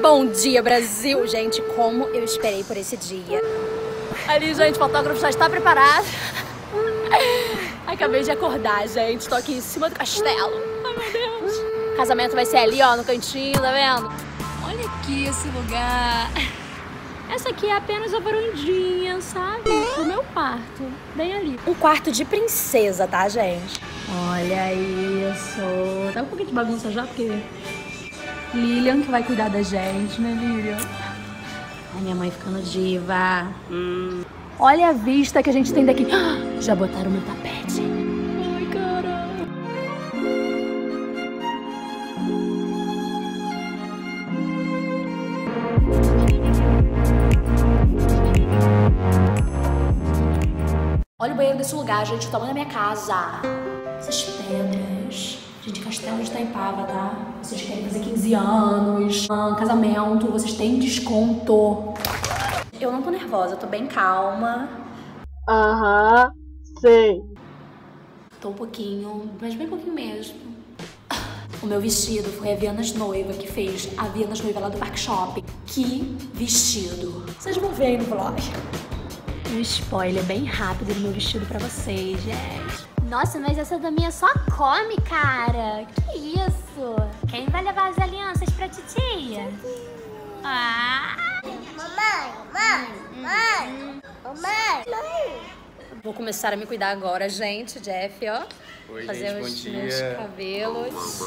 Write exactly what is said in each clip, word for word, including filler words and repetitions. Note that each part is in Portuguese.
Bom dia, Brasil! Gente, como eu esperei por esse dia. Ali, gente, o fotógrafo já está preparado. Acabei de acordar, gente. Tô aqui em cima do castelo. Ai, meu Deus. O casamento vai ser ali, ó, no cantinho, tá vendo? Olha aqui esse lugar. Essa aqui é apenas a varandinha, sabe? Do meu quarto. Bem ali. Um quarto de princesa, tá, gente? Olha isso. Tá um pouquinho de bagunça já, porque... Lilian que vai cuidar da gente, né, Lilian? Ai, minha mãe ficando diva. Hum. Olha a vista que a gente tem daqui. Ah, já botaram meu tapete. Ai, caramba. Olha o banheiro desse lugar, gente. O tamanho da minha casa. Essas pedras. Gente, Castelo de Itaipava, tá? Vocês querem fazer quinze anos, um casamento, vocês têm desconto. Eu não tô nervosa, eu tô bem calma. Aham, sei. Tô um pouquinho, mas bem pouquinho mesmo. O meu vestido foi a Vianas Noiva que fez, a Vianas Noiva lá do Parque Shopping. Que vestido! Vocês vão ver aí no vlog. Um spoiler bem rápido do meu vestido pra vocês, gente. Nossa, mas essa Daminha só come, cara. Que isso? Quem vai levar as alianças pra titia? Ah! Mamãe, mãe, mãe, mamãe, mãe. Vou começar a me cuidar agora, gente. Jeff, ó. Oi, fazer gente, os bom meus dia. cabelos.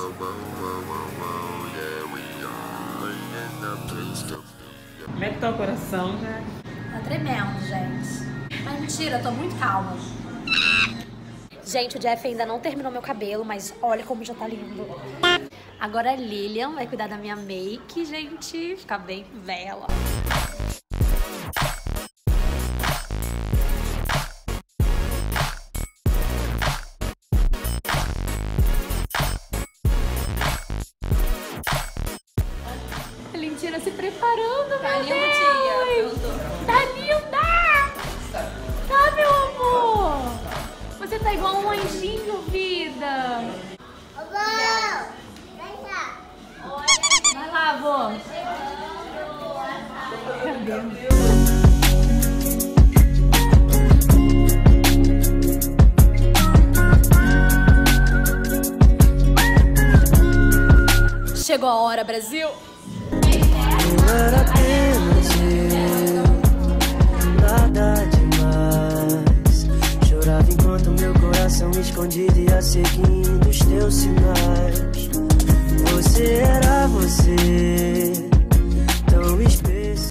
Como é que tá o coração, já? Tá tremendo, gente. Mas mentira, eu tô muito calma. Gente, o Jeff ainda não terminou meu cabelo, mas olha como já tá lindo. Agora a Lilian vai cuidar da minha make, gente. Ficar bem bela. A Lentina se preparando, tá linda, tia. Tá linda! Tá, meu amor! Você tá igual um anjinho, vida! Vovó, vem cá. Vai lá, vô! Chegou a hora, Brasil! Não era apenas eu, nada demais. Chorava enquanto meu coração escondido ia seguindo os teus sinais. Você era você, tão especial.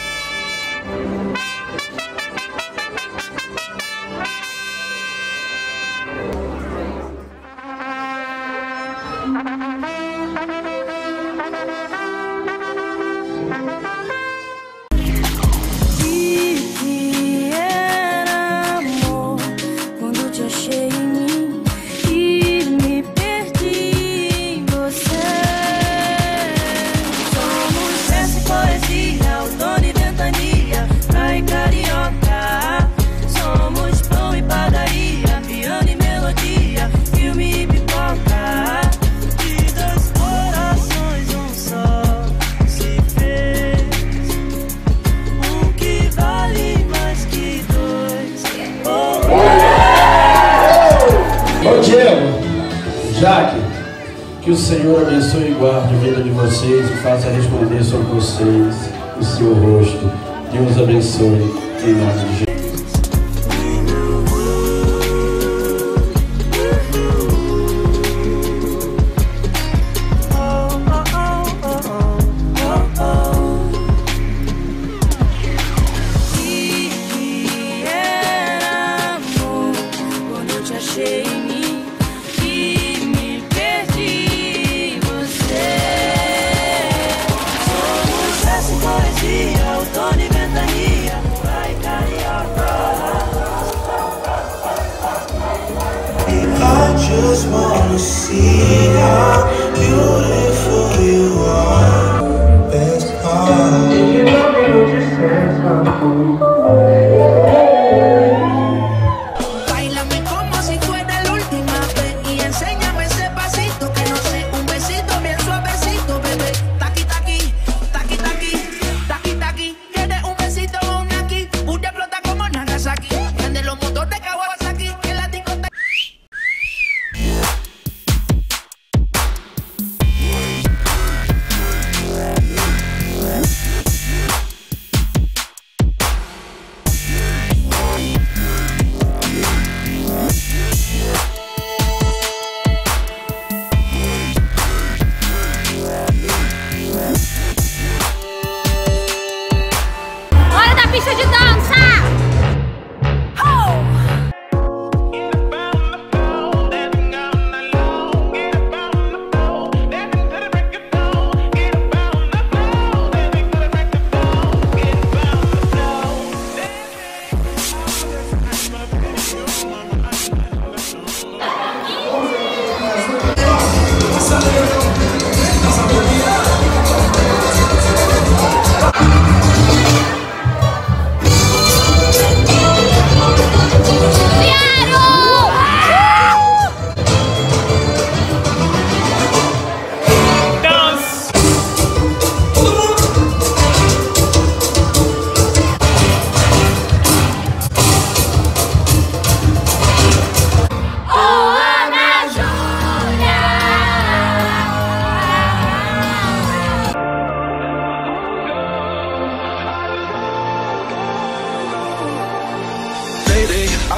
Bom dia, Jaque, que o Senhor abençoe e guarde a vida de vocês e faça resplandecer sobre vocês o seu rosto. Deus abençoe em nome de Jesus. Outono e ventania, vai carioca.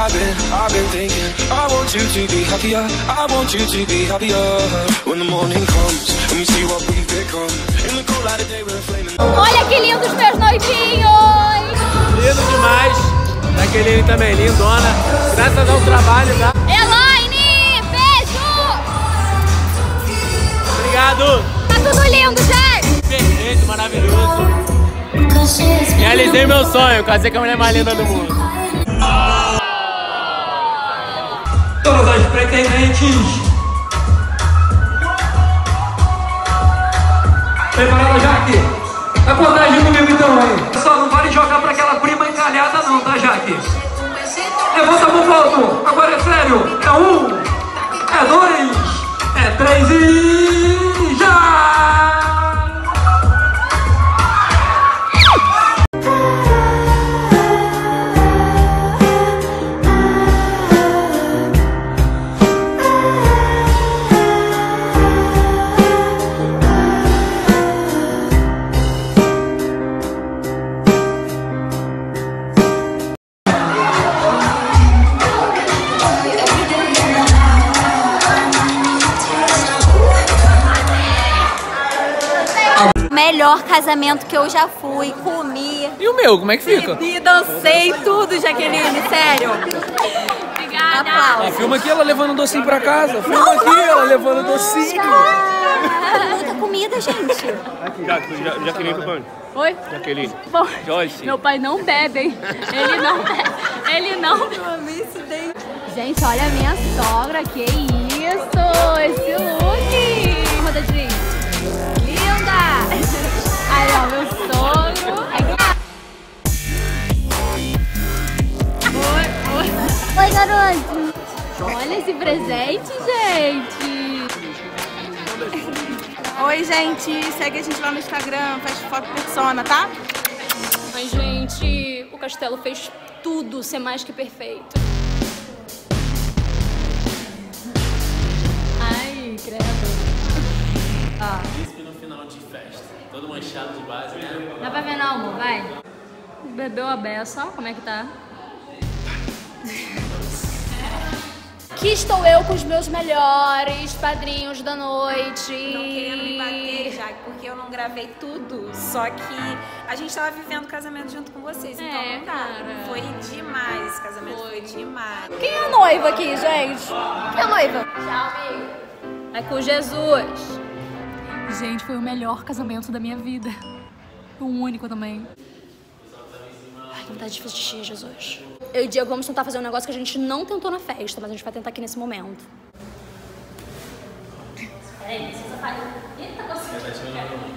I've been, I've been thinking, I want you to be happier, I want you to be happier. When the morning comes and we see what we've become, in the cold light of day we're flaming. Olha que lindos meus noivinhos! Lindo demais. A Keline também, lindona. Graças ao trabalho da... Elaine, beijo! Obrigado. Tá tudo lindo, gente! Perfeito, maravilhoso. Realizei meu sonho, casei com a mulher mais linda do mundo. Todas as pretendentes. Preparada, Jaque? A contagem comigo então, hein? Pessoal, não vale jogar pra aquela prima encalhada não, tá, Jaque? Levanta a mão pro alto. Agora é sério. É um, é dois, é três e já! Melhor casamento que eu já fui, comi. E o meu, como é que fica? E dancei tudo, Jaqueline, sério. Obrigada. Aplausos. Ah, filma aqui ela levando um docinho pra casa. Filma aqui ela levando um docinho. Muita comida, gente. Já, Jaqueline, papai. Oi? Jaqueline. Bom, Joyce. meu pai não bebe, hein? Ele não bebe. Ele não. Gente, olha a minha sogra, que isso? Esse look. Roda de linda. Aí, ó, meu sogro. Oi, oi. Oi, garoto. Olha esse presente, gente. Oi, gente. Segue a gente lá no Instagram, faz foto persona, tá? Ai, gente, o Castelo fez tudo ser mais que perfeito. Ai, credo. Ó. Príncipe no final de festa. Todo manchado de base, né? Dá pra ver não, amor? Vai. Bebeu a beça, ó, como é que tá? Aqui estou eu com os meus melhores padrinhos da noite. Não querendo me bater, já, porque eu não gravei tudo. Só que a gente tava vivendo o casamento junto com vocês, então É, não dá. cara. Foi demais, esse casamento foi, demais. Quem é a noiva aqui, gente? Quem é a noiva? Tchau, amigo. É com Jesus. Gente, foi o melhor casamento da minha vida. O único também. Ai, que vontade de fazer xixi, Jesus. Eu e o Diego vamos tentar fazer um negócio que a gente não tentou na festa, mas a gente vai tentar aqui nesse momento. Peraí, precisa fazer. Eita, consegui.